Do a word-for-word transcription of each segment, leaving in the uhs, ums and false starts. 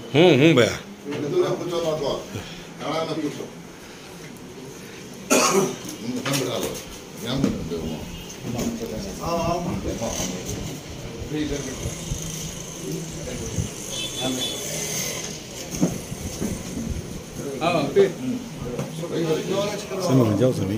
हूँ हूँ भैया जाओ सभी।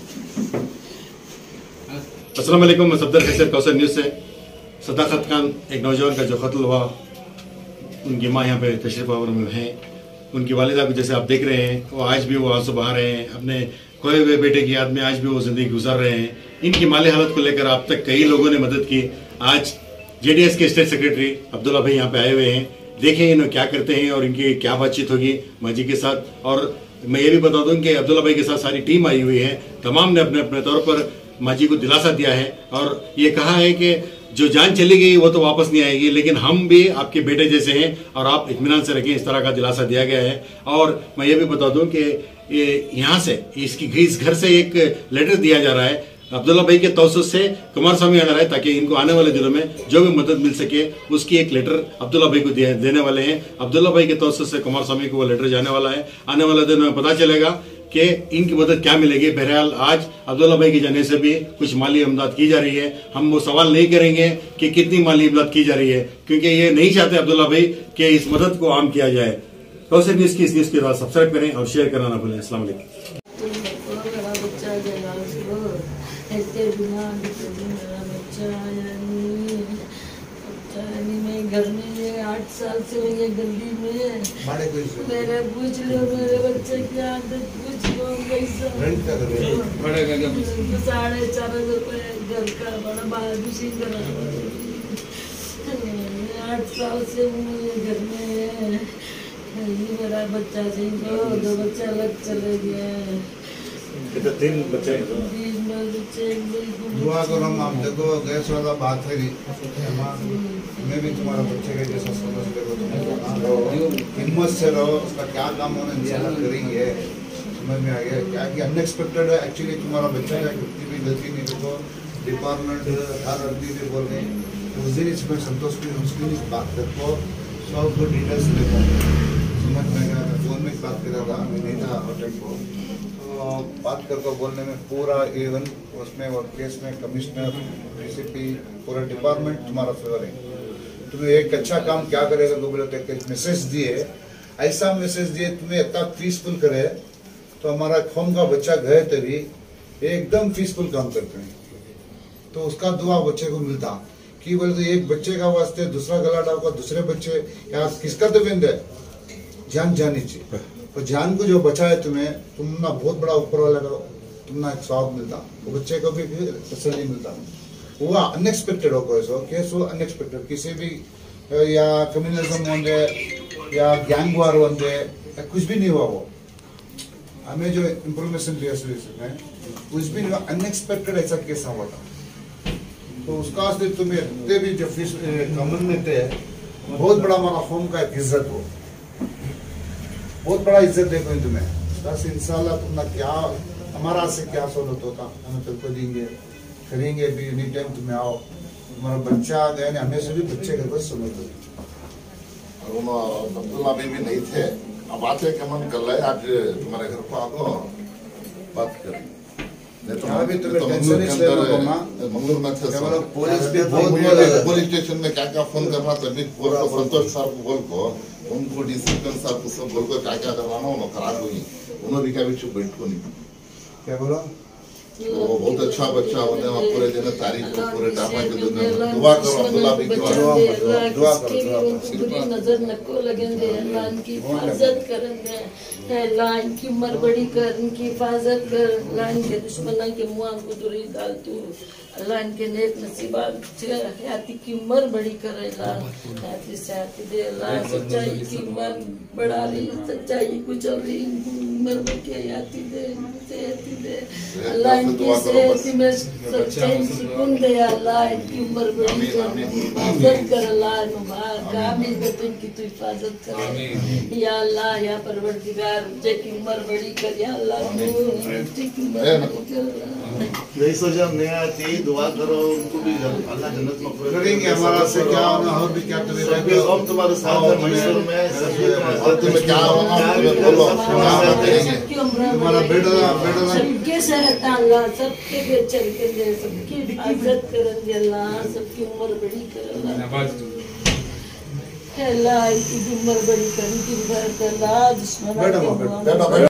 अस्सलाम वालेकुम, मैं सफदर फैसल कौसर न्यूज़ से। सदाकत खान एक नौजवान का जो कत्ल हुआ, उनकी माँ यहाँ पे तशरीफ आवर में हैं। उनकी वालिदा को जैसे आप देख रहे हैं, वो आज भी वो आंसू बहा रहे हैं। अपने खोए हुए बेटे की याद में आज भी वो जिंदगी गुजार रहे हैं। इनकी माली हालत को लेकर अब तक कई लोगों ने मदद की। आज जेडीएस के स्टेट सेक्रेटरी अब्दुल्ला भाई यहाँ पे आए हुए हैं। देखें इन्हें क्या करते हैं और इनकी क्या बातचीत होगी माँ जी के साथ। और मैं ये भी बता दूं कि अब्दुल्ला भाई के साथ सारी टीम आई हुई है। तमाम ने अपने अपने तौर पर माँ जी को दिलासा दिया है और ये कहा है कि जो जान चली गई वो तो वापस नहीं आएगी, लेकिन हम भी आपके बेटे जैसे हैं और आप इत्मीनान से रखें, इस तरह का दिलासा दिया गया है। और मैं ये भी बता दूं कि ये यहाँ से इसकी इस घर से एक लेटर दिया जा रहा है अब्दुल्ला भाई के तौसुस से कुमार स्वामी आ रहा है, ताकि इनको आने वाले दिनों में जो भी मदद मिल सके उसकी एक लेटर अब्दुल्ला भाई को देने वाले हैं। अब्दुल्ला भाई के तौसुस से कुमार स्वामी को वो लेटर जाने वाला है। आने वाले दिनों में पता चलेगा कि इनकी मदद क्या मिलेगी। बहरहाल आज अब्दुल्ला भाई के जाने से भी कुछ माली इमदाद की जा रही है। हम वो सवाल नहीं करेंगे कि कितनी माली इमदाद की जा रही है, क्योंकि ये नहीं चाहते अब्दुल्ला भाई कि इस मदद को आम किया जाए। कौसर न्यूज़ की इस न्यूज़ के बाद सब्सक्राइब करें और शेयर करना ना भूलें। अस्सलाम वालेकुम। घर में ये आठ साल से ये गली में मेरे पूछ लो, मेरे बच्चे की आदत पूछ लो। साढ़े चार रुपए घर का बड़ा बाबूसी करा। आठ साल से ये घर में है। मेरा बच्चा से दो बच्चे अलग चले गए। तीन बच्चे दुआ करो। हम देखो गैस वाला बात है, मैं भी तुम्हारा बच्चे के जैसा समझ देखो, हिम्मत से रहो। उसका क्या काम होना इंशाल्लाह करेंगे। समझ में आ गया क्या कि अनएक्सपेक्टेड है एक्चुअली तुम्हारा बच्चा का कितनी भी गलती नहीं। देखो डिपार्टमेंट हर आदमी से बोल रहे हैं। उस दिन इसमें संतोष की उसकी बात करको सब डिटेल्स देखो, समझ में आएगा। फोन में बात कर रहा था, मैं नहीं था होटल को, बात करके बोलने में पूरा इवन उसमें और केस में कमिश्नर डीसीपी पूरा डिपार्टमेंट तुम्हारा फेवर है। तुम्हें एक अच्छा काम क्या करेगा तो बोले तो एक मैसेज दिए, ऐसा मैसेज दिए तुम्हें इतना पीसफुल करे तो हमारा कौम का बच्चा गए तभी एकदम पीसफुल काम करते हैं। तो उसका दुआ बच्चे को मिलता कि बोले तो एक बच्चे का वास्ते दूसरा गला डालकर दूसरे बच्चे या किसका तो बिंद है जान जानी चाहिए। तो जान को जो बचाए तुम्हें, तुम ना बहुत बड़ा ऊपर वाला का तुम ना एक स्वाब मिलता, वो बच्चे को भी तसल्ली मिलता। वो अनएक्सपेक्टेड हो कोई सो केस वो अनएक्सपेक्टेड किसी भी या कम्युनिज्म होंगे या गैंग वार होंगे या कुछ भी नहीं हुआ। वो हमें जो इंफॉर्मेशन दिया में कुछ भी नहीं हुआ, अनएक्सपेक्टेड ऐसा केस हुआ था। तो उसका तुम्हें इतने भी जो कॉमन में थे बहुत बड़ा हमारा होम का एक इज्जत हो, बहुत बड़ा इज्जत देखो तुम्हें। बस इंशाल्लाह तुम क्या हमारा से क्या सहूलत होता हमें तुमको देंगे करेंगे भी। एनी टाइम तुम्हें आओ, तुम्हारा बच्चा आ गया हमें से भी बच्चे का कुछ सहूलत होती। अब्दुल्ला भी, भी नहीं थे। अब आते के मन कर रहे आज तुम्हारे घर को आगो बात कर। मंगलूर में थे पुलिस भी पुलिस स्टेशन में क्या क्या फोन करना तभी संतोष सर को बोल को उनको डिसिप्लिन सर को सब बोल को क्या क्या करवाना उन्होंने खराब हुई। उन्होंने क्या भी चुप बैठ को नहीं क्या बोला। वो बहुत अच्छा बच्चा होने में पूरे दिन तारीफ को पूरे डामा के दिन दुआ करो अब्दुल्ला भी दुआ करो बुरी नजर नको लगेंगे। अल्लाह इनकी हिफाजत करेंगे। अल्लाह इनकी उम्र बड़ी कर, इनकी हिफाजत कर। अल्लाह इनके दुश्मन के मुँह को दूरी डाल तू। अल्लाह इनके नेक नसीबात हयाती की उम्र बड़ी करे। अल्लाह हयाती से हयाती दे। अल्लाह सच्चाई की उम्र बढ़ा रही, सच्चाई को चल रही उम्र में क्या आती दे मुझे आती दे अल्लाह इनकी सेहत में सब चैन सुकून दे अल्लाह इनकी उम्र बड़ी कर हिफाजत कर अल्लाह मुबारक आमीन बेटे इनकी तू हिफाजत कर या अल्लाह या परवरदिगार की उम्र बड़ी कर या अल्लाह ठीक उम्र यही सोचा नया आती दुआ करो उनको भी अल्लाह जन्नत में करेंगे हमारा से क्या होना और भी क्या करेंगे हम तुम्हारे साथ है मैसूर में और तुम्हें क्या होना बोलो तुम्हारा बेटा बेटा सबके सेहत अल्लाह सबके पे चल के दे सबकी हिफाजत करेंगे अल्लाह सबकी उम्र बड़ी कर अल्लाह इनकी उम्र बड़ी कर इनकी बरकत अल्लाह दुश्मन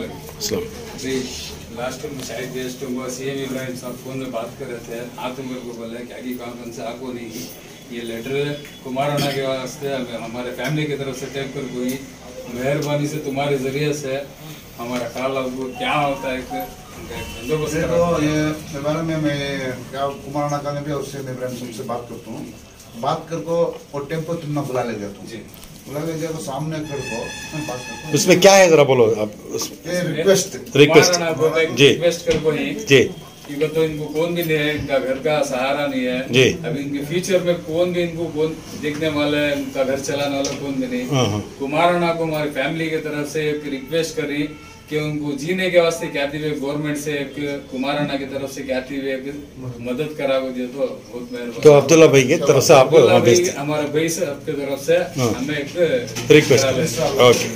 लास्ट टाइम शायद गेस्ट हुआ सीएम इब्राहिम साहब फोन में बात कर रहे थे हाँ तो मेरे को बोला कि आगे कॉन्फ्रेंस आपको नहीं ये लेटर कुमाराना के वास्ते हमारे फैमिली की तरफ से टाइप कर कोई मेहरबानी से तुम्हारे जरिए से हमारा ख्याल आपको क्या होता है बंदोबस्त ये बारे में मैं क्या कुमाराना का भी और सीएम इब्राहिम साहब से बात करता हूँ बात कर को और टेम्पो तुमने बुला ले गया तुम बुला ले गया तो सामने कर को मैं बात करता हूँ उसमें क्या है जरा बोलो आप ये रिक्वेस्ट रिक्वेस्ट जी रिक्वेस्ट कर को ही जी क्योंकि तो इनको कौन भी नहीं है इनका घर का सहारा नहीं है जी अभी इनके फ्यूचर में कौन भी इनको कौन देखने वाला है इनका घर चलाने वाला कौन भी नहीं कुमाराना को हमारी फैमिली की तरफ से एक रिक्वेस्ट करी कि उनको जीने के वास्ते कहते हुए गवर्नमेंट से एक कुमाराना की तरफ से कहते हुए एक मदद करा दिए तो बहुत मेहरबानी तो अब्दुल्ला भाई की तरफ से आपको हमारा भाई से आपकी तरफ से हमें एक रिक्वेस्ट ओके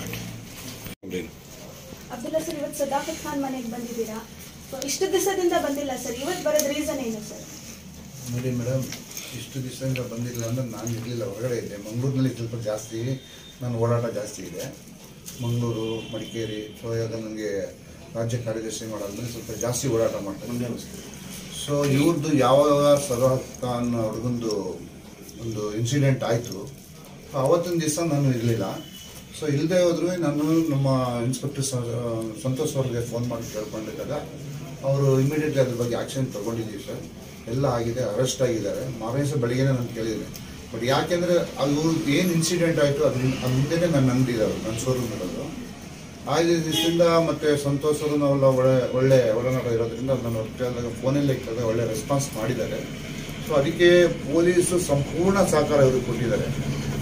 ಅಬ್ದುಲ್ಲಾ ಸರ್ ಇವತ್ತು ಸದಾಫತ್ ಖಾನ್ ಮನೆಗೆ ಬಂದಿದ್ದೀರಾ ಇಷ್ಟು ದಿವಸದಿಂದ ಬಂದಿಲ್ಲ ಸರ್ ಇವತ್ತು ಬರೋದ ರೀಸನ್ ಏನು ಸರ್ ನೋಡಿ ಮೇಡಮ್ ಇಷ್ಟು ದಿವಸದಿಂದ ಬಂದಿಲ್ಲ ಅಂದ್ರೆ ನಾನು ಇರಲಿಲ್ಲ ಹೊರಗಡೆ ಇದ್ದೆ ಮಂಗಳೂರಿನಲ್ಲಿ ಸ್ವಲ್ಪ ಜಾಸ್ತಿ ನಾನು ಓಡಾಟ ಜಾಸ್ತಿ ಇದೆ ಮಂಗಳೂರು ಮಡಿಕೇರಿ ಸೊ ಇವಾಗ ನನಗೆ ರಾಜ್ಯ ಕಾರ್ಯದರ್ಶಿ ಮಾಡೋದ್ಮೇಲೆ ಸ್ವಲ್ಪ ಜಾಸ್ತಿ ಓಡಾಟ ಮಾಡ್ತಾರೆ ಸೊ ಇವ್ರದ್ದು ಯಾವಾಗ ಸದಾಫತ್ ಖಾನ್ ಹುಡುಗಂದು ಒಂದು ಇನ್ಸಿಡೆಂಟ್ ಆಯಿತು ಅವತ್ತಿನ ದಿವಸ ನಾನು ಇರಲಿಲ್ಲ ಸೊ ಇಲ್ಲದೆ ಹೋದ್ರೂ ನಾನು ನಮ್ಮ ಇನ್ಸ್ಪೆಕ್ಟರ್ ಸಂತೋಷ್ ಅವ್ರಿಗೆ ಫೋನ್ ಮಾಡಿ ಕೇಳ್ಕೊಂಡಿದ್ದಾಗ ಅವರು ಇಮಿಡಿಯೇಟ್ಲಿ ಅದ್ರ ಬಗ್ಗೆ ಆ್ಯಕ್ಷನ್ ತೊಗೊಂಡಿದ್ದೀವಿ ಸರ್ ಎಲ್ಲ ಆಗಿದೆ ಅರೆಸ್ಟ್ ಆಗಿದ್ದಾರೆ ಮಾರನೇ ದಿವಸ ಬೆಳಿಗ್ಗೆನೇ ನಾನು ಕೇಳಿದ್ದೀನಿ ಬಟ್ ಯಾಕೆಂದರೆ ಅದು ಏನು ಇನ್ಸಿಡೆಂಟ್ ಆಯಿತು ಅದ್ರ ಅದು ಮುಂದೆನೇ ನನ್ನ ಅಂಗಡಿ ಇರೋದು ನನ್ನ ಶೋರೂಮ್ ಇರೋದು ಐದು ದಿವಸದಿಂದ ಮತ್ತು ಸಂತೋಷ್ ಅವರು ನಾವೆಲ್ಲ ಒಳ್ಳೆ ಒಳ್ಳೆ ಒಳನಾಟ ಇರೋದ್ರಿಂದ ನಾನು ಕೇಳಿದಾಗ ಫೋನಲ್ಲೇ ಇಕ್ಕಾಗ ಒಳ್ಳೆ ರೆಸ್ಪಾನ್ಸ್ ಮಾಡಿದ್ದಾರೆ ಸೊ ಅದಕ್ಕೆ ಪೊಲೀಸು ಸಂಪೂರ್ಣ ಸಹಕಾರ ಇವರು ಕೊಟ್ಟಿದ್ದಾರೆ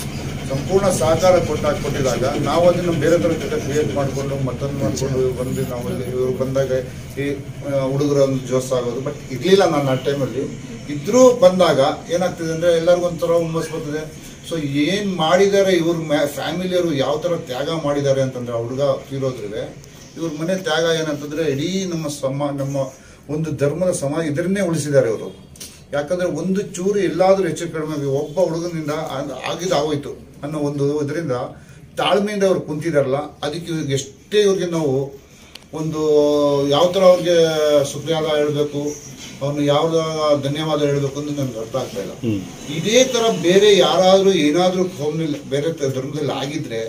ಸಂಪೂರ್ಣ ಸಹಕಾರ ಕೊಟ್ಟಾಗ ಕೊಟ್ಟಿದಾಗ ನಾವು ಅದನ್ನು ಬೇರೆ ಥರ ಜೊತೆ ಕ್ರಿಯೇಟ್ ಮಾಡಿಕೊಂಡು ಮತ್ತೊಂದು ಮಾಡಿಕೊಂಡು ಬಂದು ನಾವಲ್ಲಿ ಇವರು ಬಂದಾಗ ಈ ಹುಡುಗರ ಒಂದು ಜೋಸ್ ಆಗೋದು ಬಟ್ ಇರಲಿಲ್ಲ ನಾನು ಆ ಟೈಮಲ್ಲಿ ಇದ್ರೂ ಬಂದಾಗ ಏನಾಗ್ತಿದೆ ಅಂದರೆ ಎಲ್ಲರಿಗೂ ಒಂಥರ ಹುಮ್ಮಸ್ ಬರ್ತದೆ ಸೊ ಏನು ಮಾಡಿದ್ದಾರೆ ಇವ್ರ ಮ್ಯಾ ಫ್ಯಾಮಿಲಿಯವರು ಯಾವ ಥರ ತ್ಯಾಗ ಮಾಡಿದ್ದಾರೆ ಅಂತಂದರೆ ಆ ಹುಡುಗ ತೀರೋದ್ರಿಗೆ ಇವ್ರ ಮನೆ ತ್ಯಾಗ ಏನಂತಂದರೆ ಇಡೀ ನಮ್ಮ ಸಮ ನಮ್ಮ ಒಂದು ಧರ್ಮದ ಸಮಾಜ ಇದನ್ನೇ ಉಳಿಸಿದ್ದಾರೆ ಇವರು ಯಾಕಂದರೆ ಒಂದು ಚೂರು ಎಲ್ಲಾದರೂ ಹೆಚ್ಚು ಕಡಿಮೆ ಒಬ್ಬ ಹುಡುಗನಿಂದ ಆಗಿದ್ದು ಆಗೋಯ್ತು ಅನ್ನೋ ಒಂದು ಇದರಿಂದ ತಾಳ್ಮೆಯಿಂದ ಅವ್ರು ಕುಂತಿದಾರಲ್ಲ ಅದಕ್ಕೆ ಇವ್ರಿಗೆ ಎಷ್ಟೇ ಇವ್ರಿಗೆ ನಾವು ಒಂದು ಯಾವ ಥರ ಅವ್ರಿಗೆ ಶುಕ್ರಿಯಾದ ಹೇಳಬೇಕು ಅವ್ರನ್ನ ಯಾವ್ದು ಧನ್ಯವಾದ ಹೇಳಬೇಕು ಅಂತ ನನಗೆ ಅರ್ಥ ಆಗ್ತಾ ಇಲ್ಲ ಇದೇ ಥರ ಬೇರೆ ಯಾರಾದರೂ ಏನಾದರೂ ಕೋಮ್ನಲ್ಲಿ ಬೇರೆ ಧರ್ಮದಲ್ಲಿ ಆಗಿದ್ರೆ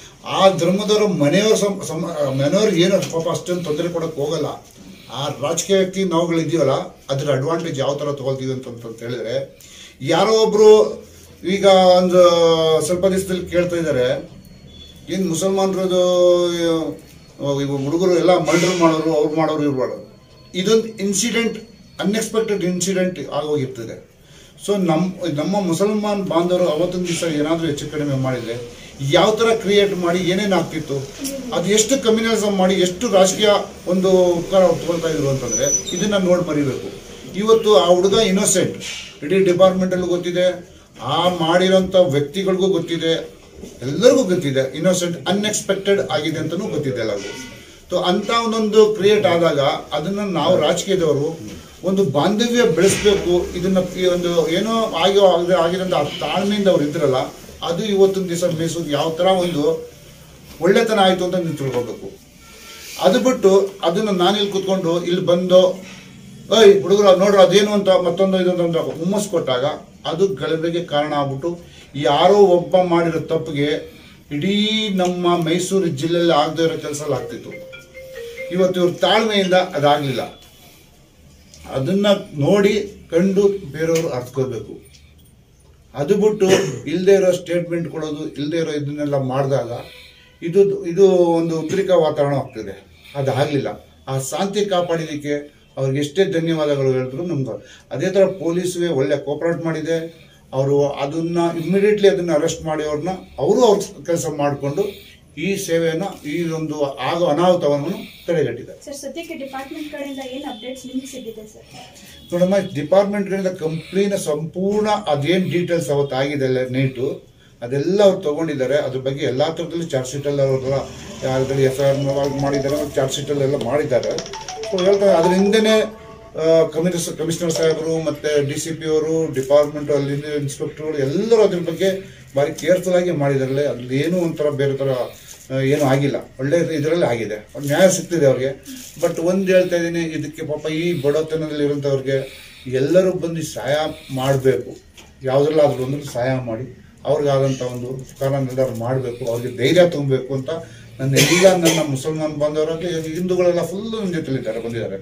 ಆ ಧರ್ಮದವ್ರ ಮನೆಯವ್ರ ಸಮ ಮನೆಯವ್ರಿಗೆ ಏನೋ ಪಾಪ ಅಷ್ಟೊಂದು ತೊಂದರೆ ಕೊಡೋಕೆ ಹೋಗಲ್ಲ ಆ ರಾಜಕೀಯ ವ್ಯಕ್ತಿ ನಾವುಗಳಿದ್ದೀವಲ್ಲ ಅದ್ರ ಅಡ್ವಾಂಟೇಜ್ ಯಾವ ಥರ ತೊಗೊಳ್ತೀವಿ ಅಂತಂತ ಹೇಳಿದ್ರೆ ಯಾರೋ ಒಬ್ರು ಈಗ ಒಂದು ಸ್ವಲ್ಪ ದಿವಸದಲ್ಲಿ ಕೇಳ್ತಾ ಇದ್ದಾರೆ ಏನು ಮುಸಲ್ಮಾನರದು ಹುಡುಗರು ಎಲ್ಲ ಮರ್ಡರ್ ಮಾಡೋರು ಅವ್ರು ಮಾಡೋರು ಇವ್ರು ಮಾಡೋರು ಇದೊಂದು ಇನ್ಸಿಡೆಂಟ್ ಅನ್ಎಕ್ಸ್ಪೆಕ್ಟೆಡ್ ಇನ್ಸಿಡೆಂಟ್ ಆಗೋಗಿರ್ತದೆ ಸೊ ನಮ್ಮ ನಮ್ಮ ಮುಸಲ್ಮಾನ್ ಬಾಂಧವರು ಅವತ್ತೊಂದು ದಿವಸ ಏನಾದರೂ ಹೆಚ್ಚು ಕಡಿಮೆ ಮಾಡಿದರೆ ಯಾವ ಥರ ಕ್ರಿಯೇಟ್ ಮಾಡಿ ಏನೇನು ಆಗ್ತಿತ್ತು ಅದು ಎಷ್ಟು ಕಮ್ಯುನಲಿಸಮ್ ಮಾಡಿ ಎಷ್ಟು ರಾಜಕೀಯ ಒಂದು ಉಪಕಾರ ತಗೊಳ್ತಾ ಇದ್ರು ಅಂತಂದರೆ ಇದನ್ನು ನೋಡಿ ಮರಿಬೇಕು ಇವತ್ತು ಆ ಹುಡುಗ ಇನ್ನೋಸೆಂಟ್ ಇಡೀ ಡಿಪಾರ್ಟ್ಮೆಂಟಲ್ಲೂ ಗೊತ್ತಿದೆ ಆ ಮಾಡಿರೋಂಥ ವ್ಯಕ್ತಿಗಳಿಗೂ ಗೊತ್ತಿದೆ ಎಲ್ಲರಿಗೂ ಗೊತ್ತಿದೆ ಇನ್ನೋಸೆಂಟ್ ಅನ್ಎಕ್ಸ್ಪೆಕ್ಟೆಡ್ ಆಗಿದೆ ಅಂತಲೂ ಗೊತ್ತಿದೆ ಎಲ್ಲರಿಗೂ ಸೊ ಅಂಥ ಒಂದೊಂದು ಕ್ರಿಯೇಟ್ ಆದಾಗ ಅದನ್ನು ನಾವು ರಾಜಕೀಯದವರು ಒಂದು ಬಾಂಧವ್ಯ ಬೆಳೆಸಬೇಕು ಇದನ್ನು ಒಂದು ಏನೋ ಆಗೋ ಆಗದೆ ಆಗಿರೋಂಥ ತಾಳ್ಮೆಯಿಂದ ಅವ್ರು ಇದ್ರಲ್ಲ ಅದು ಇವತ್ತೊಂದು ದಿವಸ ಮೈಸೂರು ಯಾವ ಥರ ಒಂದು ಒಳ್ಳೆತನ ಆಯಿತು ಅಂತ ನೀವು ತಿಳ್ಕೊಬೇಕು ಅದು ಬಿಟ್ಟು ಅದನ್ನು ನಾನಿಲ್ಲಿ ಕೂತ್ಕೊಂಡು ಇಲ್ಲಿ ಬಂದು ಏಯ್ ಹುಡುಗರು ನೋಡ್ರಿ ಅದೇನು ಅಂತ ಮತ್ತೊಂದು ಇದೊಂದು ಅಂತ ಹುಮ್ಮಸ್ ಕೊಟ್ಟಾಗ ಅದು ಗಲಭೆಗೆ ಕಾರಣ ಆಗ್ಬಿಟ್ಟು ಯಾರೋ ಒಬ್ಬ ಮಾಡಿರೋ ತಪ್ಪಿಗೆ ಇಡೀ ನಮ್ಮ ಮೈಸೂರು ಜಿಲ್ಲೆಯಲ್ಲಿ ಆಗದೇ ಇರೋ ಕೆಲಸ ಆಗ್ತಿತ್ತು ಇವತ್ತು ಇವ್ರ ತಾಳ್ಮೆಯಿಂದ ಅದಾಗಲಿಲ್ಲ ಅದನ್ನು ನೋಡಿ ಕಂಡು ಬೇರೆಯವರು ಅರ್ಥಕೋಬೇಕು ಅದು ಬಿಟ್ಟು ಇಲ್ಲದೆ ಇರೋ ಸ್ಟೇಟ್ಮೆಂಟ್ ಕೊಡೋದು ಇಲ್ಲದೆ ಇರೋ ಇದನ್ನೆಲ್ಲ ಮಾಡಿದಾಗ ಇದು ಇದು ಒಂದು ಉದ್ರಿಕ ವಾತಾವರಣ ಆಗ್ತಿದೆ. ಅದಾಗಲಿಲ್ಲ. ಆ ಶಾಂತಿ ಕಾಪಾಡಿದಕ್ಕೆ ಅವ್ರಿಗೆ ಎಷ್ಟೇ ಧನ್ಯವಾದಗಳು ಹೇಳಿದ್ರು ನಮ್ಗೆ. ಅದೇ ಥರ ಪೊಲೀಸ್ಗೆ ಒಳ್ಳೆ ಕೋಪರೇಟ್ ಮಾಡಿದೆ. ಅವರು ಅದನ್ನ ಇಮ್ಮಿಡಿಯೇಟ್ಲಿ ಅದನ್ನ ಅರೆಸ್ಟ್ ಮಾಡಿ ಅವ್ರನ್ನ ಅವರು ಅವ್ರ ಕೆಲಸ ಮಾಡಿಕೊಂಡು ಈ ಸೇವೆಯನ್ನ ಈ ಒಂದು ಆಗೋ ಅನಾಹುತವನ್ನು ತಡೆಗಟ್ಟಿದ್ದಾರೆ. ಸರ್, ಸದ್ಯಕ್ಕೆ ಡಿಪಾರ್ಟ್ಮೆಂಟ್ ಕಡೆಯಿಂದ ಏನು ಅಪ್ಡೇಟ್ಸ್ ನಿಮ್ಗೆ ಸಿಕ್ಕಿದೆ ಸರ್? ನೋಡಮ್ಮ, ಡಿಪಾರ್ಟ್ಮೆಂಟ್ ಕಡೆಯಿಂದ ಕಂಪ್ಲೀನ ಸಂಪೂರ್ಣ ಅದೇನು ಡೀಟೇಲ್ಸ್ ಅವತ್ತು ಆಗಿದೆ ನೈಟು ಅದೆಲ್ಲ ಅವ್ರು ತಗೊಂಡಿದ್ದಾರೆ. ಅದ್ರ ಬಗ್ಗೆ ಎಲ್ಲಾ ಥರದಲ್ಲಿ ಚಾರ್ಜ್ ಶೀಟ್ ಅಲ್ಲಿ ಅವ್ರ ಯಾವ್ದ್ರಲ್ಲಿ ಎಫ್ ಐ ಆರ್ ಮಾಡಿದ್ದಾರೆ, ಚಾರ್ಜ್ ಶೀಟ್ ಅಲ್ಲೆಲ್ಲ ಮಾಡಿದ್ದಾರೆ. ಸೊ ಹೇಳ್ತಾರೆ ಅದ್ರ ಹಿಂದೆನೆ ಕಮಿಷನರ್ ಕಮಿಷನರ್ ಸಾಹೇಬರು ಮತ್ತೆ ಡಿ ಸಿ ಪಿ ಅವರು, ಡಿಪಾರ್ಟ್ಮೆಂಟ್ ಅಲ್ಲಿ ಇನ್ಸ್ಪೆಕ್ಟರ್ಗಳು ಎಲ್ಲರೂ ಅದ್ರ ಬಗ್ಗೆ ಭಾರಿ ಕೇರ್ಫುಲ್ ಆಗಿ ಮಾಡಿದಾರಲ್ಲ. ಅಲ್ಲಿ ಏನು ಒಂಥರ ಬೇರೆ ತರ ಏನು ಆಗಿಲ್ಲ, ಒಳ್ಳೆ ಇದರಲ್ಲಿ ಆಗಿದೆ, ನ್ಯಾಯ ಸಿಗ್ತಿದೆ ಅವ್ರಿಗೆ. ಬಟ್ ಒಂದ್ ಹೇಳ್ತಾ ಇದ್ದೀನಿ, ಇದಕ್ಕೆ ಪಾಪ ಈ ಬಡತನದಲ್ಲಿ ಇರುವಂತವ್ರಿಗೆ ಎಲ್ಲರೂ ಬಂದು ಸಹಾಯ ಮಾಡಬೇಕು. ಯಾವ್ದ್ರಲ್ಲ ಅದ್ರ ಒಂದು ಸಹಾಯ ಮಾಡಿ ಅವ್ರಿಗಾದಂಥ ಒಂದು ಉಪಕಾರ ನಿರ್ಧಾರ ಮಾಡಬೇಕು, ಅವ್ರಿಗೆ ಧೈರ್ಯ ತುಂಬಬೇಕು ಅಂತ ನನ್ನ ಎಲ್ಲ ನನ್ನ ಮುಸಲ್ಮಾನ್ ಬಾಂಧವರಾಗಿ ಹಿಂದೂಗಳೆಲ್ಲ ಫುಲ್ ನನ್ನ ಜೊತೆಲಿದ್ದಾರೆ, ಬಂದಿದ್ದಾರೆ.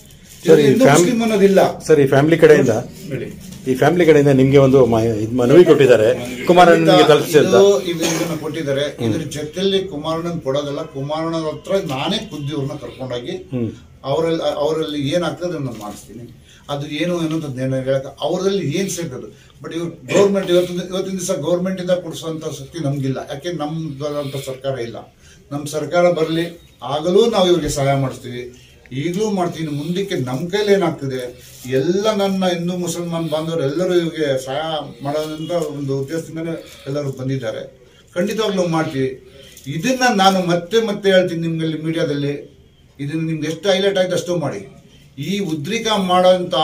ಮುಸ್ಲಿಂ ಅನ್ನೋದಿಲ್ಲ ಸರ್. ಈ ಫ್ಯಾಮಿಲಿ ಕಡೆಯಿಂದ ಹೇಳಿ, ಈ ಫ್ಯಾಮಿಲಿ ಕಡೆಯಿಂದ ನಿಮ್ಗೆ ಒಂದು ಮನವಿ ಕೊಟ್ಟಿದ್ದಾರೆ, ಕುಮಾರಣ್ಣನಿಗೆ ತಲುಪಿಸಿದ ಇದನ್ನ ಕೊಟ್ಟಿದ್ದಾರೆ. ಇದ್ರ ಜೊತೆಯಲ್ಲಿ ಕುಮಾರಣ್ಣನ್ ಕೊಡೋದಲ್ಲ, ಕುಮಾರಣ್ಣನ ಹತ್ರ ನಾನೇ ಖುದ್ದು ಇವ್ರನ್ನ ಕರ್ಕೊಂಡೋಗಿ ಅವರಲ್ಲಿ ಅವರಲ್ಲಿ ಏನಾಗ್ತದೆ ನಾನು ಮಾಡಿಸ್ತೀನಿ. ಅದು ಏನು ಅನ್ನೋದು ಹೇಳಕ್ಕೆ ಅವರಲ್ಲಿ ಏನ್ ಸಿಗ್ತದೆ. ಬಟ್ ಇವ್ರು ಗೌರ್ಮೆಂಟ್ ಇವತ್ತು ಇವತ್ತಿನ ದಿವಸ ಗೌರ್ಮೆಂಟ್ ಇಂದ ಕೊಡಿಸುವಂತ ಶಕ್ತಿ ನಮ್ಗಿಲ್ಲ. ಯಾಕೆ ನಮ್ದಂತ ಸರ್ಕಾರ ಇಲ್ಲ. ನಮ್ ಸರ್ಕಾರ ಬರಲಿ, ಆಗಲೂ ನಾವು ಇವ್ರಿಗೆ ಸಹಾಯ ಮಾಡಿಸ್ತೀವಿ, ಈಗಲೂ ಮಾಡ್ತೀನಿ. ಮುಂದಕ್ಕೆ ನಮ್ಮ ಕೈಲಿ ಏನಾಗ್ತದೆ ಎಲ್ಲ ನನ್ನ ಹಿಂದೂ ಮುಸಲ್ಮಾನ್ ಬಾಂಧವರು ಎಲ್ಲರೂ ಇವ್ರಿಗೆ ಸಹಾಯ ಮಾಡೋದಂತ ಒಂದು ಉದ್ದೇಶದಿಂದನೇ ಎಲ್ಲರೂ ಬಂದಿದ್ದಾರೆ. ಖಂಡಿತವಾಗ್ಲೂ ಮಾಡ್ತೀವಿ. ಇದನ್ನ ನಾನು ಮತ್ತೆ ಮತ್ತೆ ಹೇಳ್ತೀನಿ ನಿಮ್ಗೆ ಮೀಡಿಯಾದಲ್ಲಿ, ಇದನ್ನ ನಿಮ್ಗೆ ಎಷ್ಟು ಹೈಲೈಟ್ ಆಯ್ತು ಅಷ್ಟು ಮಾಡಿ. ಈ ಉದ್ರಿಕಾ ಮಾಡೋಂಥ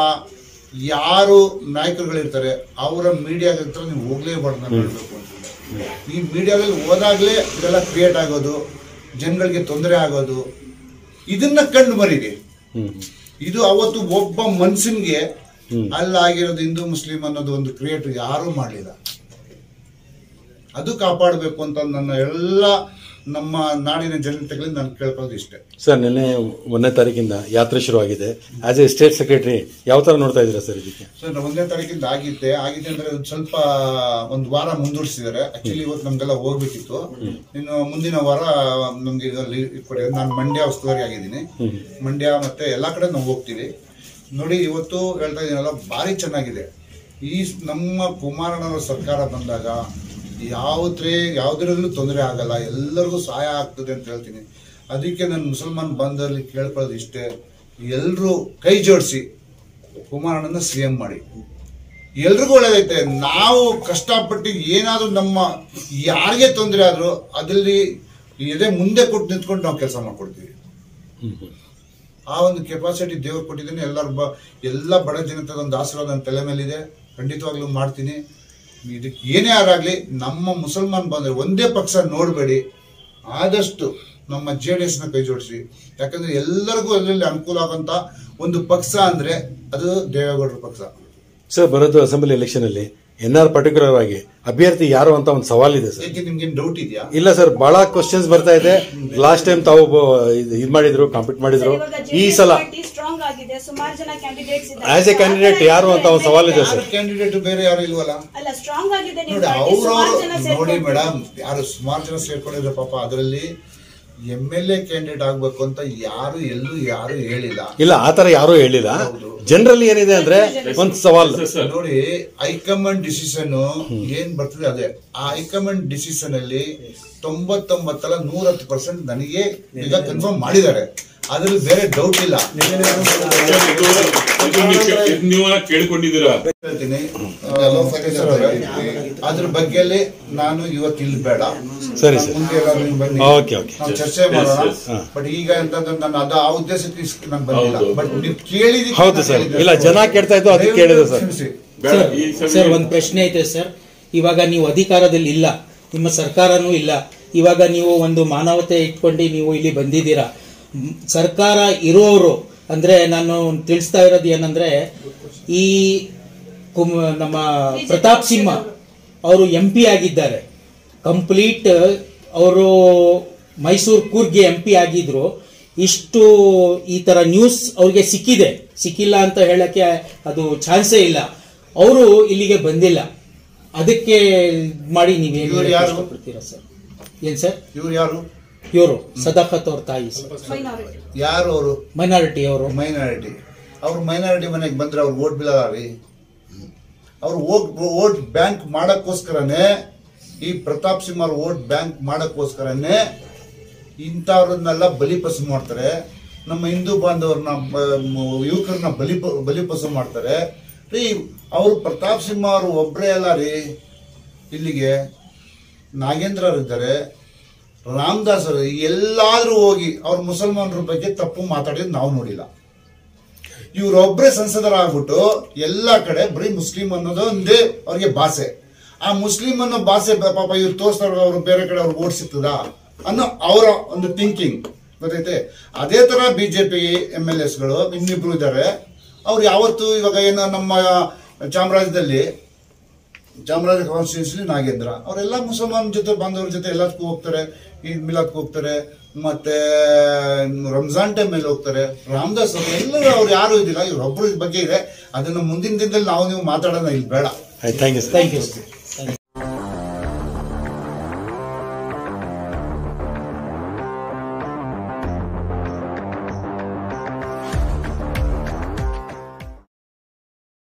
ಯಾರು ನಾಯಕರುಗಳಿರ್ತಾರೆ ಅವರ ಮೀಡಿಯಾದ ಹತ್ರ ನೀವು ಹೋಗ್ಲೇಬಾರ್ದು ನಾನು ಹೇಳ್ಬೇಕು ಅಂತ. ಈ ಮೀಡಿಯಾದಲ್ಲಿ ಹೋದಾಗ್ಲೇ ಇದೆಲ್ಲ ಕ್ರಿಯೇಟ್ ಆಗೋದು, ಜನಗಳಿಗೆ ತೊಂದರೆ ಆಗೋದು, ಇದನ್ನ ಕಂಡು ಮರೀರಿ. ಇದು ಅವತ್ತು ಒಬ್ಬ ಮನ್ಸಿನ್ಗೆ ಅಲ್ಲಾಗಿರೋದು ಹಿಂದೂ ಮುಸ್ಲಿಂ ಅನ್ನೋದು ಒಂದು ಕ್ರಿಯೇಟ್ ಯಾರೂ ಮಾಡಲಿಲ್ಲ. ಅದು ಕಾಪಾಡಬೇಕು ಅಂತ ನನ್ನ ಎಲ್ಲ ನಮ್ಮ ನಾಡಿನ ಜನತೆಗಳಿಂದ ನಾನು ಕೇಳ್ಕೊಳ್ಳೋದು ಇಷ್ಟೇ. ಸರ್, ನಿನ್ನೆ ಒಂದನೇ ತಾರೀಕಿಂದ ಯಾತ್ರೆ ಶುರುವಾಗಿದೆ. ಆಸ್ ಎ ಸ್ಟೇಟ್ ಸೆಕ್ರೆಟರಿ ಯಾವ ತರ ನೋಡ್ತಾ ಇದ್ದೀರಾ ಸರ್ ಇದಕ್ಕೆ? ಸರ್, ಒಂದನೇ ತಾರೀಕಿಂದ ಆಗಿದ್ದೆ ಆಗಿದೆ ಅಂದ್ರೆ ಸ್ವಲ್ಪ ಒಂದು ವಾರ ಮುಂದೂಡಿಸಿದ್ದಾರೆ. ಆಕ್ಚುಲಿ ಇವತ್ತು ನಮ್ಗೆಲ್ಲ ಹೋಗ್ಬೇಕಿತ್ತು. ಇನ್ನು ಮುಂದಿನ ವಾರ ನಮ್ಗೆ ಕೊಡಿ. ನಾನು ಮಂಡ್ಯ ಉಸ್ತುವಾರಿ ಆಗಿದ್ದೀನಿ. ಮಂಡ್ಯ ಮತ್ತೆ ಎಲ್ಲಾ ಕಡೆ ನಾವು ಹೋಗ್ತೀವಿ. ನೋಡಿ, ಇವತ್ತು ಹೇಳ್ತಾ ಇದೀನಲ್ಲ, ಭಾರಿ ಚೆನ್ನಾಗಿದೆ. ಈ ನಮ್ಮ ಕುಮಾರಣ್ಣವರ ಸರ್ಕಾರ ಬಂದಾಗ ಯಾವುದೇ ಯಾವುದರಲ್ಲೂ ತೊಂದರೆ ಆಗಲ್ಲ, ಎಲ್ಲರಿಗೂ ಸಹಾಯ ಆಗ್ತದೆ ಅಂತ ಹೇಳ್ತೀನಿ. ಅದಕ್ಕೆ ನನ್ನ ಮುಸಲ್ಮಾನ್ ಬಾಂಧವರಲ್ಲಿ ಕೇಳ್ಕೊಳ್ಳೋದು ಇಷ್ಟೇ, ಎಲ್ಲರೂ ಕೈ ಜೋಡಿಸಿ ಕುಮಾರಣ್ಣನ ಸಿ ಎಂ ಮಾಡಿ. ಎಲ್ರಿಗೂ ಒಳ್ಳೇದೈತೆ. ನಾವು ಕಷ್ಟಪಟ್ಟು ಏನಾದ್ರೂ ನಮ್ಮ ಯಾರಿಗೆ ತೊಂದರೆ ಆದ್ರೂ ಅದರಲ್ಲಿ ಎದೆ ಮುಂದೆ ಕೊಟ್ಟು ನಿಂತ್ಕೊಂಡು ನಾವು ಕೆಲಸ ಮಾಡ್ಕೊಡ್ತೀವಿ. ಆ ಒಂದು ಕೆಪಾಸಿಟಿ ದೇವರು ಕೊಟ್ಟಿದ್ದೀನಿ. ಎಲ್ಲರ ಬ ಎಲ್ಲ ಬಡ ಜನತೆ ಒಂದು ಆಶೀರ್ವಾದ ನನ್ನ ತಲೆ ಮೇಲಿದೆ. ಖಂಡಿತವಾಗ್ಲೂ ಮಾಡ್ತೀನಿ. ಇದಕ್ಕೆ ಏನೇ ಯಾರಾಗ್ಲಿ ನಮ್ಮ ಮುಸಲ್ಮಾನ್ ಬಂದ್ರೆ ಒಂದೇ ಪಕ್ಷ ನೋಡಬೇಡಿ. ಆದಷ್ಟು ನಮ್ಮ ಜೆ ಡಿ ಎಸ್ ನ ಕೈ ಜೋಡಿಸಿ. ಯಾಕಂದ್ರೆ ಎಲ್ಲರಿಗೂ ಎಲ್ಲರಲ್ಲಿ ಅನುಕೂಲ ಆಗುವಂತ ಒಂದು ಪಕ್ಷ ಅಂದ್ರೆ ಅದು ದೇವೇಗೌಡರ ಪಕ್ಷ. ಸರ್, ಬರೋದು ಅಸೆಂಬ್ಲಿ ಎಲೆಕ್ಷನ್ ಅಲ್ಲಿ ಎನ್ ಆರ್ ಪರ್ಟಿಕ್ಯುಲರ್ ಆಗಿ ಅಭ್ಯರ್ಥಿ ಯಾರು ಅಂತ ಒಂದು ಸವಾಲಿದೆ ಸರ್. ನಿಮ್ಗೆ ಡೌಟ್ ಇದೆಯಾ? ಇಲ್ಲ ಸರ್, ಬಹಳ ಕ್ವಶನ್ಸ್ ಬರ್ತಾ ಇದೆ. ಲಾಸ್ಟ್ ಟೈಮ್ ತಾವು ಇದು ಮಾಡಿದ್ರು, ಕಾಂಪೀಟ್ ಮಾಡಿದ್ರು. ಈ ಸಲ ಸ್ಟ್ರಾಂಗ್ ಆಗಿದೆ, ಸುಮಾರು ಜನ ಕ್ಯಾಂಡಿಡೇಟ್ಸ್ ಇದ್ದಾರೆ. ಆಸ್ ಎ ಕ್ಯಾಂಡಿಡೇಟ್ ಯಾರು ಅಂತ ಒಂದು ಸವಾಲಿದೆ ಸರ್. ಕ್ಯಾಂಡಿಡೇಟ್ ಬೇರೆ ಯಾರು ಇಲ್ವಲ್ಲ? ಅಲ್ಲ, ಸ್ಟ್ರಾಂಗ್ ಆಗಿದೆ. ನೋಡಿ, ಅವರು ನೋಡಿ ಮೇಡಮ್, ಯಾರು ಸುಮಾರು ಜನ ಸೇರ್ಕೊಂಡಿದ್ರು ಪಾಪ. ಅದರಲ್ಲಿ ಎಂ ಎಲ್ ಎ ಕ್ಯಾಂಡಿಡೇಟ್ ಆಗ್ಬೇಕು ಅಂತ ಯಾರು ಎಲ್ಲೂ ಯಾರು ಹೇಳಿಲ್ಲ. ಇಲ್ಲ, ಆತರ ಯಾರು ಹೇಳಿಲ್ಲ. ಜನರಲ್ ಏನಿದೆ ಅಂದ್ರೆ ಒಂದ್ ಸವಾಲ್ ನೋಡಿ, ಹೈಕಮಾಂಡ್ ಡಿಸಿಷನ್ ಏನ್ ಬರ್ತದೆ ಅದೇ. ಆ ಹೈಕಮಾಂಡ್ ಡಿಸಿಷನ್ ಅಲ್ಲಿ ತೊಂಬತ್ತೊಂಬತ್ತಲ್ಲ ನೂರ ಹತ್ತು ಪರ್ಸೆಂಟ್ ನನಗೆ ಈಗ ಕನ್ಫರ್ಮ್ ಮಾಡಿದ್ದಾರೆ. ಅದ್ರಲ್ಲಿ ಬೇರೆ ಡೌಟ್ ಇಲ್ಲ. ಕೇಳ್ಕೊಂಡಿದ್ದೀರಾ? ಹೇಳ್ತೀನಿ, ಅದ್ರ ಬಗ್ಗೆ ನಾನು ಇವತ್ತು ಇಲ್ಲಿ ಬೇಡ, ಸರಿ ಸರ್, ಮುಂದೆ ಬನ್ನಿ ನಾವು ಚರ್ಚೆ ಮಾಡೋಣ. ಬಟ್ ಈಗ ಅಂತಂದ್ರೆ ನಾನು ಅದು ಆ ಉದ್ದೇಶಕ್ಕೆ ನಾನು ಬಂದಿಲ್ಲ. ಬಟ್ ನೀವು ಕೇಳಿದ ಹೌದು ಸರ್. ಇಲ್ಲ, ಜನ ಕೇಳ್ತಾ ಇದ್ದು ಅದಕ್ಕೆ ಕೇಳಿದೆ ಸರ್. ಸರ್, ಒಂದು ಪ್ರಶ್ನೆ ಐತೆ ಸರ್. ಇವಾಗ ನೀವು ಅಧಿಕಾರದಲ್ಲಿ ಇಲ್ಲ, ನಿಮ್ಮ ಸರ್ಕಾರನೂ ಇಲ್ಲ. ಇವಾಗ ನೀವು ಒಂದು ಮಾನವತೆ ಇಟ್ಕೊಂಡು ನೀವು ಇಲ್ಲಿ ಬಂದಿದ್ದೀರಾ. ಸರ್ಕಾರ ಇರೋರು ಅಂದ್ರೆ ನಾನು ತಿಳಿಸ್ತಾ ಇರೋದು ಏನಂದ್ರೆ, ಈ ನಮ್ಮ ಪ್ರತಾಪ್ ಸಿಂಹ ಅವರು ಎಂ ಪಿ ಆಗಿದ್ದಾರೆ. ಕಂಪ್ಲೀಟ್ ಅವರು ಮೈಸೂರು ಕೂರ್ಗೆ ಎಂ ಪಿ ಆಗಿದ್ರು. ಇಷ್ಟು ಈ ತರ ನ್ಯೂಸ್ ಅವ್ರಿಗೆ ಸಿಕ್ಕಿದೆ, ಸಿಕ್ಕಿಲ್ಲ ಅಂತ ಹೇಳಕ್ಕೆ ಅದು ಚಾನ್ಸೇ ಇಲ್ಲ. ಅವರು ಇಲ್ಲಿಗೆ ಬಂದಿಲ್ಲ. ಅದಕ್ಕೆ ಮಾಡಿ ನೀವೇನು ಇಷ್ಟಪಡ್ತೀರಾ ಸರ್? ಏನ್ ಸರ್? ಇವ್ರು ಯಾರು? ಇವರು ಸದಾಕತ್ ಅವ್ರ ತಾಯಿ ಮೈನಾರಿಟಿ. ಯಾರು ಅವರು? ಮೈನಾರಿಟಿ ಅವರು. ಮೈನಾರಿಟಿ ಅವ್ರು ಮೈನಾರಿಟಿ ಮನೆಗೆ ಬಂದ್ರೆ ಅವ್ರು ಓಟ್ ಬೀಳಲ್ಲ ರೀ. ಅವ್ರು ಓಟ್ ಓಟ್ ಬ್ಯಾಂಕ್ ಮಾಡಕ್ಕೋಸ್ಕರನೇ, ಈ ಪ್ರತಾಪ್ ಸಿಂಹ ಅವ್ರ ಓಟ್ ಬ್ಯಾಂಕ್ ಮಾಡಕ್ಕೋಸ್ಕರನೇ ಇಂಥವ್ರನ್ನೆಲ್ಲ ಬಲಿಪಶು ಮಾಡ್ತಾರೆ. ನಮ್ಮ ಹಿಂದೂ ಬಾಂಧವ್ರನ್ನ ಯುವಕರನ್ನ ಬಲಿ ಬಲಿಪಶು ಮಾಡ್ತಾರೆ ರೀ. ಅವರು ಪ್ರತಾಪ್ ಸಿಂಹ ಅವರು ಒಬ್ಬರೇ ಅಲ್ಲ ರೀ. ಇಲ್ಲಿಗೆ ನಾಗೇಂದ್ರ ಇದ್ದಾರೆ, ರಾಮದಾಸ್ ಅವರು, ಎಲ್ಲಾದ್ರೂ ಹೋಗಿ ಅವ್ರ ಮುಸಲ್ಮಾನರ ಬಗ್ಗೆ ತಪ್ಪು ಮಾತಾಡಿದ್ ನಾವು ನೋಡಿಲ್ಲ. ಇವರೊಬ್ಬರೇ ಸಂಸದರಾಗ್ಬಿಟ್ಟು ಎಲ್ಲಾ ಕಡೆ ಬರೀ ಮುಸ್ಲಿಂ ಅನ್ನೋದು ಒಂದೇ ಅವ್ರಿಗೆ ಭಾಷೆ. ಆ ಮುಸ್ಲಿಂ ಅನ್ನೋ ಭಾಷೆ ಪಾಪ ಇವ್ರು ತೋರಿಸ್ತಾರೆ, ಅವ್ರು ಬೇರೆ ಕಡೆ ಅವ್ರಿಗೆ ಓಟ್ ಸಿಗ್ತದ ಅನ್ನೋ ಅವರ ಒಂದು ಥಿಂಕಿಂಗ್ ಗೊತ್ತೈತೆ. ಅದೇ ತರ ಬಿಜೆಪಿ ಎಂ ಎಲ್ ಎಸ್ಗಳು ಇನ್ನಿಬ್ರು ಇದ್ದಾರೆ. ಅವ್ರು ಯಾವತ್ತು ಇವಾಗ ಏನೋ ನಮ್ಮ ಚಾಮರಾಜದಲ್ಲಿ ಚಾಮರಾಜ ಕಾನ್ಸ್ಟಿಟ್ಯೂನ್ಸಿ ನಾಗೇಂದ್ರ ಅವರೆಲ್ಲ ಮುಸಲ್ಮಾನ್ ಜೊತೆ ಬಾಂಧವ್ರ ಜೊತೆ ಎಲ್ಲದಕ್ಕೂ ಹೋಗ್ತಾರೆ, ಈದ್ ಮಿಲಾದ್ಗೆ ಹೋಗ್ತಾರೆ, ಮತ್ತೆ ರಂಜಾನ್ ಟೈಮ್ ಮೇಲೆ ಹೋಗ್ತಾರೆ. ರಾಮದಾಸ್ ಅವರು ಎಲ್ಲರೂ ಅವ್ರು ಯಾರು ಇದಿಲ್ಲ, ಇವ್ರೊಬ್ರು ಬಗ್ಗೆ ಇದೆ. ಅದನ್ನ ಮುಂದಿನ ದಿನದಲ್ಲಿ ನಾವು ನೀವು ಮಾತಾಡೋಣ, ಇಲ್ಲಿ ಬೇಡ. Thank you. Thank you.